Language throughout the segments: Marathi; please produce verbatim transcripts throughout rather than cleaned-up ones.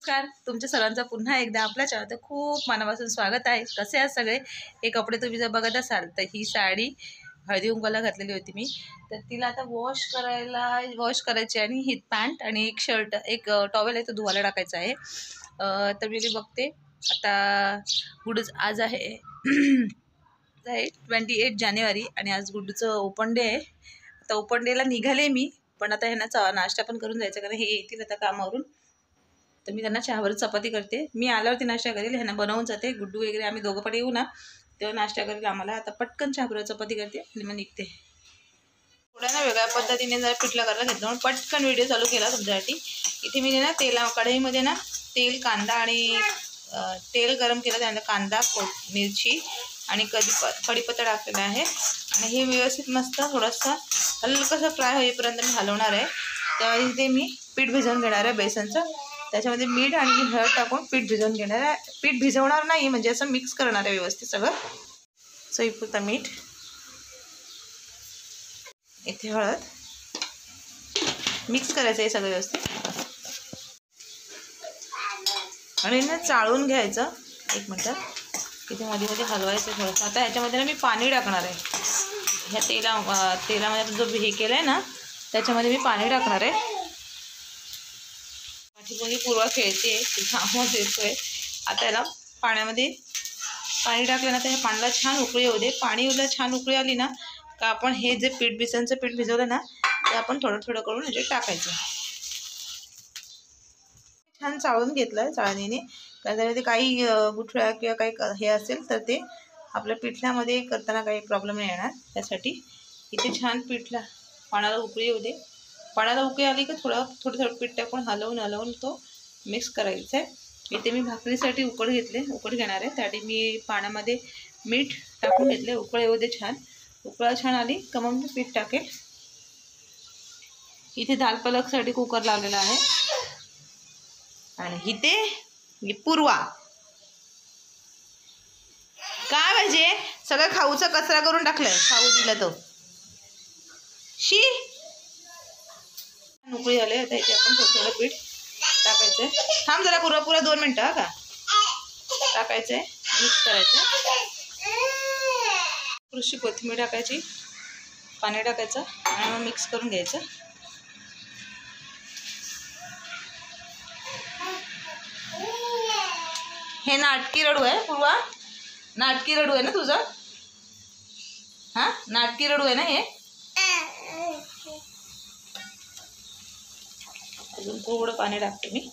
नमस्कार, तुमच्या सर्वांचं पुन्हा एकदा आपल्या चॅनलवर खूप मनापासून स्वागत आहे. कसे आहात सगळे? हे कपडे तुम्ही जर बघत असाल तर ही साडी हळदी कुंकवाला घातलेली होती मी, तर तिला आता वॉश करायला वॉश करायची आणि ही पॅन्ट आणि एक शर्ट एक टॉवेल आहे तो धुवायला टाकायचा आहे. तर मी बघते आता. गुडूच आज आहे आहे ट्वेंटी एट जानेवारी आणि आज गुड्डूचं ओपन डे आहे. आता ओपन डेला निघाले मी, पण आता ह्यांना नाश्ता पण करून जायचं कारण हे येतील आता कामावरून. तर मी त्यांना चहावर चपाती करते. मी आल्यावरती नाश्ता करेल, ह्यांना बनवून जाते. गुड्डू वगैरे आम्ही दोघं पण येऊ ना तेव्हा नाश्ता करेल आम्हाला. आता पटकन चहावर चपाती करते आणि मग निघते. थोड्या ना वेगळ्या पद्धतीने जरा पिठलं करायला घेतलं म्हणून पटकन व्हिडिओ चालू केला तुमच्यासाठी. इथे मी ना तेला कढईमध्ये ना तेल कांदा आणि तेल गरम केलं, त्यानंतर कांदा मिरची आणि कधी कढीपत्ता टाकलेला आहे आणि हे व्यवस्थित मस्त थोडंसं हलकंसं फ्राय होईपर्यंत मी हलवणार आहे. त्या इथे मी पीठ भिजवून घेणार आहे बेसनचं. त्याच्यामध्ये मीठ आणि हळद टाकून पीठ भिजवून घेणार आहे. पीठ भिजवणार नाही, म्हणजे असं मिक्स करणार आहे व्यवस्थित सगळं. चवीपुरतं मीठ, इथे हळद, मिक्स करायचं आहे सगळं व्यवस्थित आणि ना चाळून घ्यायचं. एक मिनटं इथे मध्ये मध्ये हलवायचं थोडंसं. आता ह्याच्यामध्ये ना मी पाणी टाकणार आहे. ह्या तेला तेलामध्ये जो हे केलं आहे ना त्याच्यामध्ये मी पाणी टाकणार आहे. माझी मुलगी पूर्वा खेळते, तिचा आवाज येतोय. आता याला पाण्यामध्ये पाणी टाकलं ना तर ह्या पाण्याला छान उकळी येऊ दे. पाणी उद्या छान उकळी आली ना का आपण हे जे पीठ बेसनचं पीठ भिजवलं ना ते आपण थोडं थोडं करून ह्याच्यात टाकायचं. छान चाळून घेतलं आहे चाळणीने, कारण त्यामध्ये काही गुठळ्या किंवा काही हे असेल तर ते आपल्या पिठल्यामध्ये करताना काही प्रॉब्लेम नाही येणार. त्यासाठी इथे छान पिठला पाण्याला उकळी येऊ दे. पाण्याला उकळी आली की थोडं थोडं थोडं पीठ टाकून हलवून हलवून तो मिक्स करायचा आहे. इथे मी भाकरीसाठी उकड घेतले उकड घेणार आहे. त्यासाठी मी पाण्यामध्ये मीठ टाकून घेतले. उकळ येऊ दे छान. उकळा छान आली का मग मी पीठ टाकेल. इथे दाल पालकसाठी कुकर लावलेला आहे आणि इथे पूर्वा काय पाहिजे सगळं खाऊचा कचरा करून टाकलाय. खाऊ दिला तो शी उकळी आले. आता इथे आपण थोडं थोडं पीठ टाकायचं आहे. थांब जरा पुरा पुरा दोन मिनटं का टाकायचं आहे. मिक्स करायचं. थोडीशी कोथिंबीर टाकायची, पाणी टाकायचं आणि मग मिक्स करून घ्यायचं. हे नाटकी रडू आहे पूर्वा, नाटकी रडू आहे ना तुझं? हां नाटकी रडू आहे ना हे. अजून थोडं पाणी टाकते मी.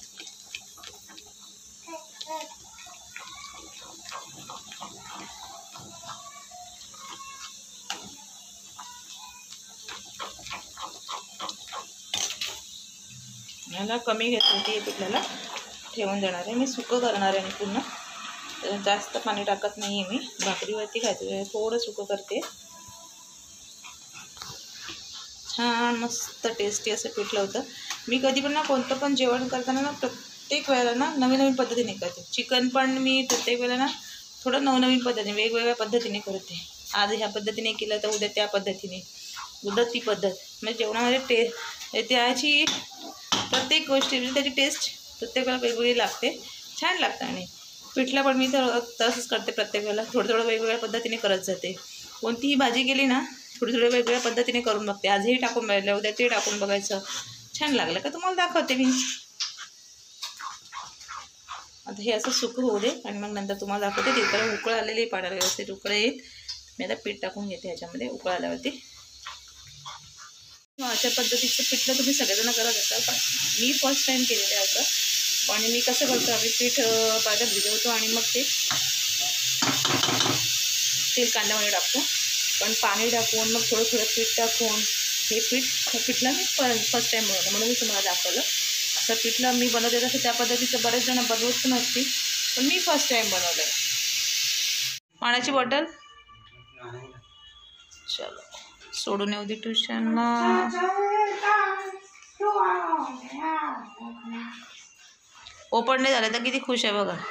याला कमी घेतली होती पिठल्याला ठेवून देणार आहे. मी सुकं करणार आहे पूर्ण, जास्त पाणी टाकत नाही आहे. मी भाकरीवरती खायचं थोडं सुकं करते. छान मस्त टेस्टी असं पिठलं होतं. मी कधी पण ना कोणतं पण जेवण करताना ना प्रत्येक वेळेला ना नवीन नवीन पद्धतीने करते. चिकन पण मी प्रत्येक वेळेला ना थोडं नवनवीन पद्धतीने वेगवेगळ्या पद्धतीने करते. आज ह्या पद्धतीने केलं तर उद्या त्या पद्धतीने, उद्या ती पद्धत. म्हणजे जेवणामध्ये टे त्याची प्रत्येक गोष्टी म्हणजे त्याची टेस्ट प्रत्येक वेळेला वेगवेगळी लागते, छान लागतं. आणि पिठलं पण मी तर तसंच करते. प्रत्येक वेळेला थोडं थोडं वेगवेगळ्या पद्धतीने करत जाते. कोणतीही भाजी केली ना थोडी थोडी वेगवेगळ्या पद्धतीने करून बघते. आज हे टाकून बघायला, उद्या ते टाकून बघायचं. छान लागलं का तुम्हाला दाखवते मी. आता हे असं सुकं होऊ दे आणि मग नंतर तुम्हाला दाखवते. ते तर उकळ आलेली पाण्याला व्यवस्थित उकळ येईल. मी आता पीठ टाकून घेते ह्याच्यामध्ये उकळ आल्यावरती. अशा पद्धतीचं पिठलं तुम्ही सगळेजण करत असाल, पण मी फर्स्ट टाईम केलेलं आहे असं. आणि मी कसं करतो, आम्ही पीठ पाण्यात भिजवतो आणि मग ते तेल कांद्यामध्ये टाकतो. पण पाणी टाकून मग थोडं थोडं पीठ टाकून हे पीठ पिठलं मी फर्स्ट टाईम बनवलं म्हणून मी तुम्हाला दाखवलं. असं पिठलं मी बनवते तसं त्या पद्धतीचं बरेच जण बनवत पण असतील, पण मी फर्स्ट टाईम बनवलं. पाण्याची बॉटल चलो सोडून येऊ दे ट्युशनला. ओपन डे झालं तर किती खुश आहे बघा.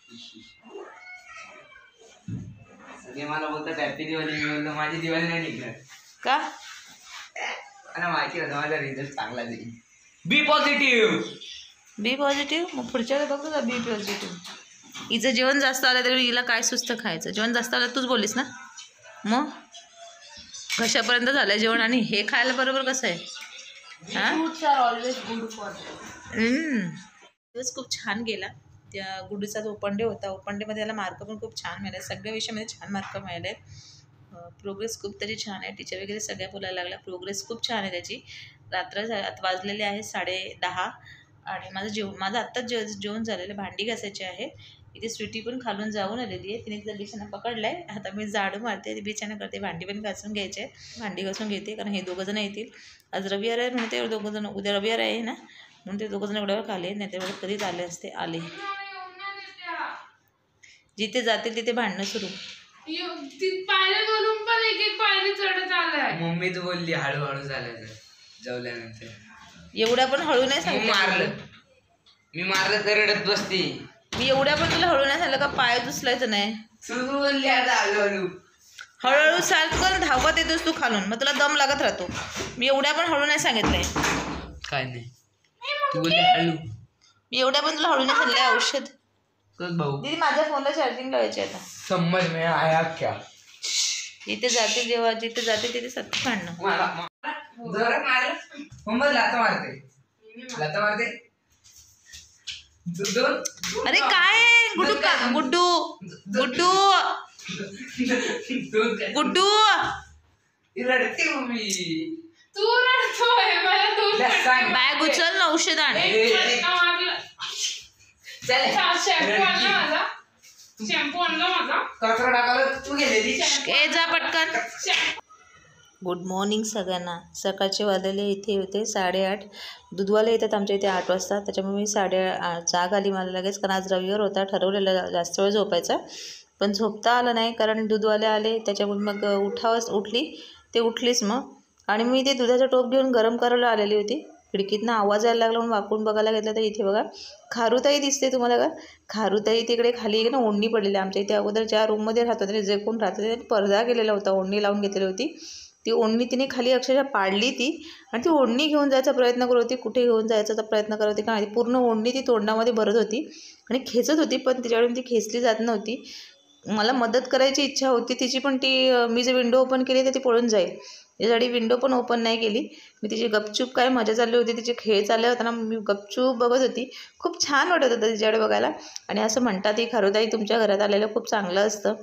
मला बोलतात हॅपी दिवाळी. मी बोललो माझी दिवाळी नाही निघणार का. मला माहिती होतं माझा रिझल्ट चांगला देईल. Be positive. Be positive. मग पुढच्या वेळी बघतो का बी पॉझिटिव्ह. हिचं जेवण जास्त आलं तरी हिला काय सुस्त खायचं. जेवण जास्त आलं तूच बोललीस ना. मग कशापर्यंत झालं जेवण आणि हे खायला बरोबर कसं आहे हां. Always good for. दिवस खूप छान गेला. त्या गुडीचा जो ओपन डे होता, ओपन डेमध्ये त्याला मार्क पण खूप छान मिळाले. सगळ्या विषयामध्ये छान मार्क मिळाले आहेत. प्रोग्रेस खूप त्याची छान आहे. टीचर वगैरे सगळ्या बोलायला लागल्या प्रोग्रेस खूप छान आहे त्याची. रात्र आता वाजलेले आहे साडे दहा आणि माझं जेवण माझं आत्ताच जेव जेवण झालेलं. भांडी घासायची आहे. इथे स्वीटी पण खालून जाऊन आलेली आहे. तिने तिचा बिछाना पकडला आहे. आता मी झाडू मारते, बिछाना करते, भांडी पण घासून घ्यायचे. भांडी घासून घेते कारण हे दोघंजण येतील. आज रविवार आहे म्हणते दोघंजण. उद्या रविवार आहे ना म्हणून ते दोघंजण एवढ्या वेळ आले नाही तेवढे कधीच आले असते. आले जिथे जातील तिथे भांडणं सुरू. मम्मी तू बोलली हळूहळू झालं जेवल्यानंतर. एवढ्या पण हळू नाही मी सांगितलं. मारलं मी मारलं तर रडत बसती. मी एवढ्या पण तुला हळू नाही सांगितलं का पाय दुसलायचं नाही. तू बोलली आता हळूहळू हळूहळू चालतो धावत येतोस तू खालून मग तुला दम लागत राहतो. मी एवढ्या पण हळू नाही सांगितलंय. काय नाही तू बोलली हळू. मी एवढ्या पण तुला हळू नाही सांगितलंय. औषध भाऊ दीदी माझ्या फोनला चार्जिंग लावायची आता. समज में आया क्या. जिथे जाते जेव्हा जिथे जाते तिथे सतत भांडणं. जोरात मारलं मम्मा लाता मारते लाता मारते दोन. अरे काय गुड्डू का गुड्डू गुड्डू गुड्डू रडते मम्मी. तू रडतोय मला तू बॅग उचल ना औषध आण. शॅम्पू आणला माझा. कचरा टाकायला तू गेलेली. ए जा पटकन. गुड मॉर्निंग सगळ्यांना. सकाळचे वाजलेले इथे होते साडेआठ. दूधवाले येतात आमच्या इथे आठ वाजता. त्याच्यामुळे मी साडे जाग आली मला लगेच कारण आज रविवार होता. ठरवलेलं जास्त वेळ झोपायचा पण झोपता आलं नाही कारण दूधवाले आले. त्याच्यामुळे मग उठावंच उठली ते उठलीच मग. आणि मी ते दुधाचा टोप घेऊन गरम करायला आलेली होती. खिडकीतनं आवाज यायला लागला म्हणून वाकून बघायला घेतलं तर इथे बघा खारुताई दिसते तुम्हाला का. खारुताई तिकडे खाली ना ओढणी पडलेली. आमच्या इथे अगोदर ज्या रूममध्ये राहत होते जे कोण राहत होते पडदा केलेला होता. ओढणी लावून घेतलेली होती. ती ओढणी तिने खाली अक्षरशः पाडली ती आणि ती ओढणी घेऊन जायचा प्रयत्न करत होती. कुठे घेऊन जायचा प्रयत्न करत होती का पूर्ण ओढणी ती तोंडामध्ये भरत होती आणि खेचत होती पण तिच्याकडून ती खेचली जात नव्हती. मला मदत करायची इच्छा होती तिची पण ती मी जे विंडो ओपन केली तर ती पळून जाईल यासाठी विंडो पण ओपन नाही केली. मी तिची गपचूप काय मजा चालली होती. तिचे खेळ चालले होता ना मी गपचूप बघत होती. खूप छान वाटत होतं तिच्याकडे बघायला. आणि असं म्हणतात ही खारुताई तुमच्या घरात आलेलं खूप चांगलं असतं.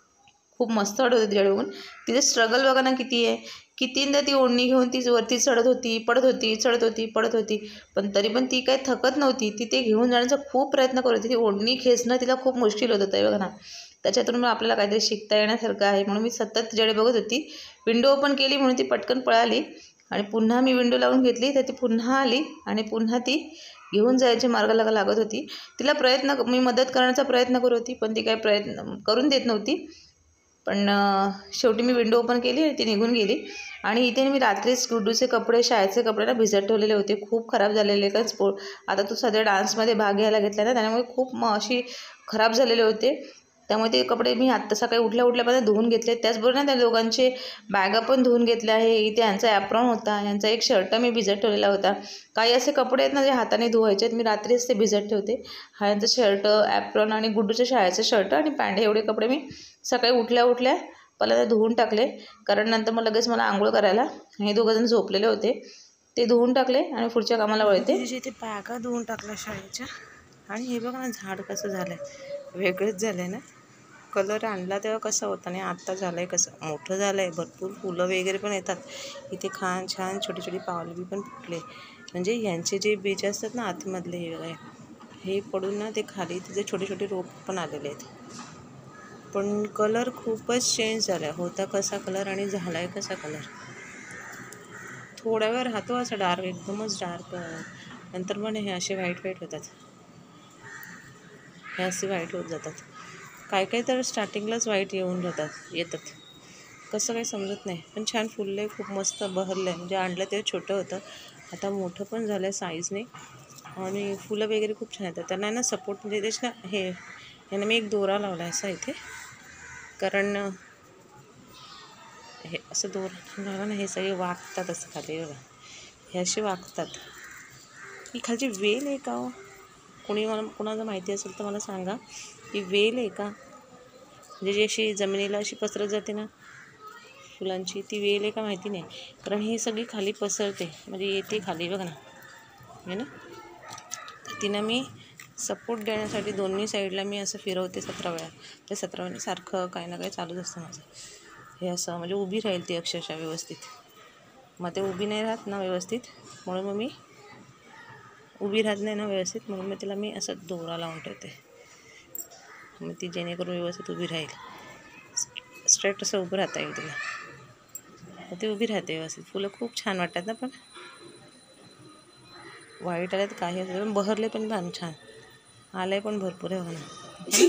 खूप मस्त वाटत होती तिच्याकडे बघून. तिचं स्ट्रगल बघा ना किती आहे. कितींदा ती ओढणी घेऊन ती वरती चढत होती पडत होती चढत होती पडत होती पण तरी पण ती काही थकत नव्हती. ती ते घेऊन जाण्याचा खूप प्रयत्न करत होती. ती ओढणी खेचणं तिला खूप मुश्किल होत होतं बघा ना. त्याच्यातून आपल्याला काहीतरी शिकता येण्यासारखं आहे म्हणून मी सतत तिच्याकडे बघत होती. विंडो ओपन केली म्हणून ती पटकन पळाली आणि पुन्हा मी विंडो लावून घेतली तर ती पुन्हा आली आणि पुन्हा ती घेऊन जायची मार्गाला लागत होती. तिला प्रयत्न मी मदत करण्याचा प्रयत्न करत होती पण ती काही प्रयत्न करून देत नव्हती. पण शेवटी मी विंडो ओपन केली आणि ती निघून गेली. आणि इथे मी रात्रीच गुड्डूचे कपडे शाळेचे कपडे ना भिजत ठेवलेले होते. खूप खराब झालेले का स्पो आता तू सध्या डान्समध्ये भाग घ्यायला घेतला ना त्यामुळे खूप म अशी खराब झालेले होते. त्यामुळे ते कपडे मी आत्ता सकाळी उठल्या उठल्यापासून धुवून घेतले. त्याचबरोबर ना त्या दोघांचे बॅगा पण धुवून घेतले आहे. इथे यांचा ॲप्रॉन होता यांचा एक शर्ट मी भिजत ठेवलेला होता. काही असे कपडे आहेत ना जे हाताने धुवायचे आहेत मी रात्रीच ते भिजत ठेवते. हा यांचं शर्ट ॲप्रॉन आणि गुड्डूच्या शाळेचं शर्ट आणि पॅन्ट एवढे कपडे मी सकाळी उठल्या उठल्या पहिल्यांदा धुवून टाकले कारण नंतर मग लगेच मला आंघोळ करायला. हे दोघंजण झोपलेले होते ते धुवून टाकले आणि पुढच्या कामाला वळते. इथे बॅगा धुवून टाकल्या शाळेच्या. आणि हे बघा ना झाड कसं झालं आहे वेगळंच झालं आहे ना. कलर आणला तेव्हा कसं होतं आणि आत्ता झालं आहे कसं मोठं झालं आहे. भरपूर फुलं वगैरे पण येतात. इथे खान छान छोटी छोटी पावलं पण फुटले म्हणजे यांचे जे बीज असतात ना आतमधले हे बघा हे पडून ना ते खाली तिथे छोटे छोटे रोप पण आलेले आहेत. पण कलर खूपच चेंज झाला आहे. होता कसा कलर आणि झाला आहे कसा कलर. थोडा वेळ राहतो असा डार्क एकदमच डार्क नंतर पण हे असे व्हाईट व्हाईट होतात. हे असे व्हाईट होत जातात. काय काय तर स्टार्टिंगलाच व्हाईट येऊन जातात येतात कसं काही समजत नाही. पण छान फुललं आहे खूप मस्त बहरलं आहे. म्हणजे आणलं ते छोटं होतं आता मोठं पण झालं आहे साईजने आणि फुलं वगैरे खूप छान येतात. त्यांना ना सपोर्ट म्हणजे तेच ना हे यांना मी एक दोरा लावला आहे असा इथे कारण हे असं दोरा लावला ना हे सगळे वाकतात असं खाली बघा हे असे वाकतात. ही खालची वेल आहे का हो कोणी मला कोणाला माहिती असेल तर मला सांगा, ही वेल आहे का? म्हणजे जी अशी जमिनीला अशी पसरत जाते ना फुलांची, ती वेल आहे का माहिती नाही, कारण ही सगळी खाली पसरते, म्हणजे येते खाली बघा ना, आहे ना. तर तिनं मी सपोर्ट देण्यासाठी दोन्ही साईडला मी असं फिरवते सतरा वेळा. ते सतरा वेळा सारखं काही ना काही चालूच असतं माझं. हे असं म्हणजे उभी राहील ती अक्षरशः व्यवस्थित. मग ते उभी नाही राहत ना व्यवस्थित, म्हणून मग मी उभी राहत नाही ना व्यवस्थित, म्हणून मग तिला मी असं दोरा लावून ठेवते, मग ती जेणेकरून व्यवस्थित उभी राहील. स्ट्रेट असं उभं राहता येईल तिला, मग ती उभी राहते व्यवस्थित. फुलं खूप छान वाटतात ना, पण व्हाईट आले तर काही असं पण बहरले पण छान छान आलंय पण भरपूर आहे बघा.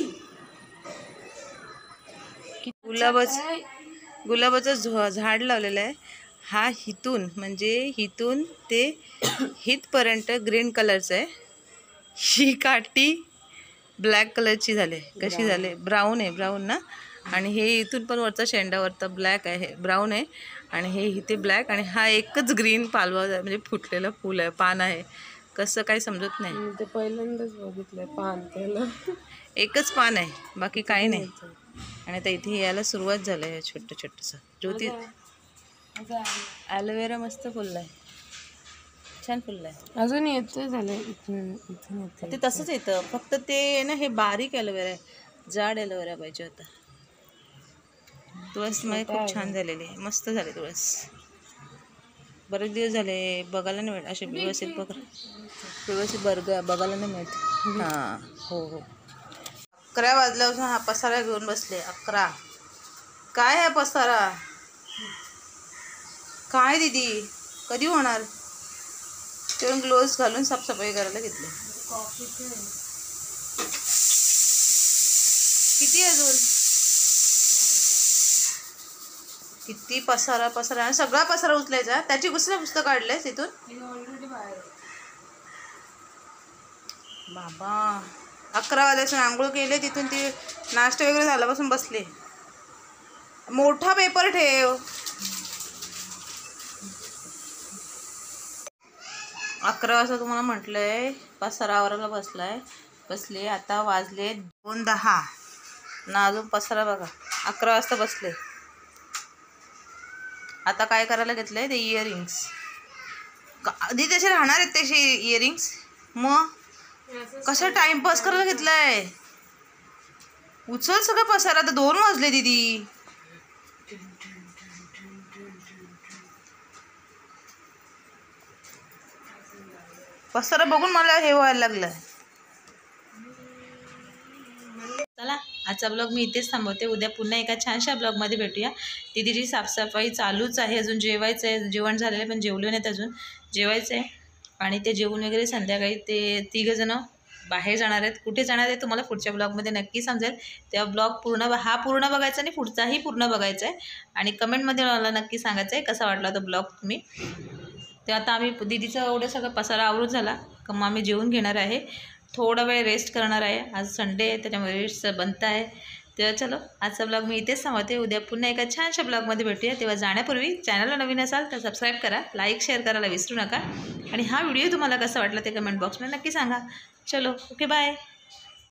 गुलाबाच गुलाबाचं झ झाड लावलेलं आहे. हा हिथून म्हणजे हिथून ते हितपर्यंत ग्रीन कलरचं आहे. ही काठी ब्लॅक कलरची झाली. कशी झाली? ब्राऊन आहे, ब्राऊन ना. आणि हे इथून पण वरचा शेंडावरचा ब्लॅक आहे, ब्राऊन आहे. आणि हे इथे ब्लॅक, आणि हा एकच ग्रीन पालवा म्हणजे फुटलेलं फूल आहे, पान आहे. कसं काही समजत नाही. ते पहिल्यांदाच बघितलंय पान त्याला. एकच पान आहे, बाकी काही नाही. आणि आता इथे यायला सुरुवात झालं आहे छोटं छोटंसं. ज्योती ॲलोवेरा मस्त फुललं आहे, छान फुललं आहे. अजून येतं झालं इथून इथून येतं. ते तसंच येतं, फक्त ते ना हे बारीक ॲलोवेरा आहे, जाड ॲलोवेरा पाहिजे होता. तुळस माझी खूप छान झालेली आहे, मस्त झाले तुळस. बरेच दिवस झाले बघायला नाही मिळत असे व्यवस्थित, बघ व्यवस्थित बर्ग बघायला नाही मिळत. हां हो हो. अकरा वाजल्यापासून हा पसारा घेऊन बसले. अकरा काय आहे पसारा? काय दीदी कधी होणार? तेवढून ग्लोव्ज घालून साफसफाई करायला घेतली. किती अजून? किती पसारा पसारा, आणि सगळा पसारा उचलायचा. त्याची दुसरं पुस्तक काढलंय तिथून बाबा. अकरा वाजल्यापासून आंघोळ केले, तिथून ती नाश्ता वगैरे झाल्यापासून बसले. मोठा पेपर ठेव. अकरा वाजता तुम्हाला म्हटलंय पसारा आवरायला बसलाय बसले. आता वाजले दोन दहा ना, अजून पसारा बघा. अकरा वाजता बसले. आता काय करायला घेतलंय? ते इयरिंग्स कधी तसे राहणार आहेत तसे इयरिंग्स. मग कसं टाइमपास करायला घेतलाय? उचल सगळं पसारा. तर दोन वाजले दीदी. पसारा बघून मला हे व्हायला लागलं. चला आजचा ब्लॉग मी इथेच थांबवते. उद्या पुन्हा एका छानशा ब्लॉगमध्ये भेटूया. दीदीची साफसफाई चालूच आहे. अजून जेवायचं आहे, जेवण झालेलं आहे पण जेवले नाहीत अजून, जेवायचं आहे. आणि ते जेवण वगैरे संध्याकाळी ते तिघंजणं बाहेर जाणार आहेत. कुठे जाणार आहे तुम्हाला पुढच्या ब्लॉगमध्ये नक्की समजेल. तेव्हा ब्लॉग पूर्ण हा पूर्ण बघायचा आणि पुढचाही पूर्ण बघायचा आहे. आणि कमेंटमध्ये मला नक्की सांगायचं आहे कसा वाटला तो ब्लॉग तुम्ही. ते आता आम्ही दीदीचं एवढं सगळं पसारा आवरून झाला का मग आम्ही जेवून घेणार आहे. थोडा वेळ रेस्ट करणार आहे. आज संडे आहे त्याच्यामुळे रेस्ट बनत आहे. तेव्हा चलो आजचा ब्लॉग मी इथेच थांबवते. उद्या पुन्हा एका छानशा ब्लॉगमध्ये भेटूया. तेव्हा जाण्यापूर्वी चॅनलला नवीन असाल तर सबस्क्राईब करा, लाईक शेअर करायला विसरू नका. आणि हा व्हिडिओ तुम्हाला कसा वाटला ते कमेंट बॉक्समध्ये नक्की सांगा. चलो ओके बाय.